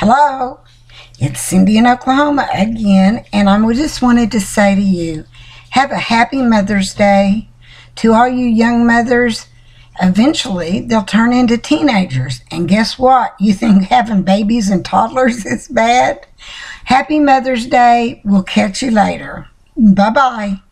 Hello, it's Cindy in Oklahoma again, and I just wanted to say to you, have a happy Mother's Day. To all you young mothers, eventually they'll turn into teenagers, and guess what? You think having babies and toddlers is bad? Happy Mother's Day. We'll catch you later. Bye-bye.